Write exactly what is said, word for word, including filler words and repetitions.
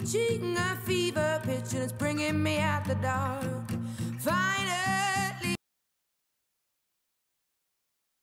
reaching a fever pitch and it's bringing me out the dark.